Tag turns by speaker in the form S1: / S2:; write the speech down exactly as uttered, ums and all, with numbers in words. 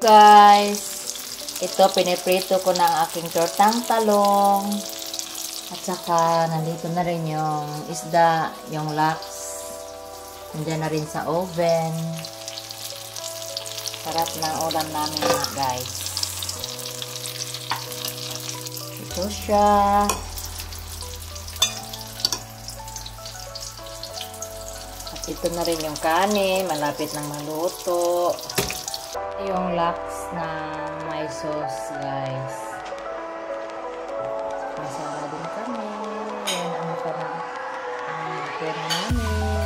S1: guys. Ito, piniprito ko na ang aking tortang talong. At saka, nandito na rin yung isda, yung lax. Nandiyan na rin sa oven. Sarap ng ulam namin mga guys. Ito siya. At ito na rin yung kanin. Malapit nang maluto. Yung lax na may sauce guys. Masala din kami. Yan ang parang ang pera namin.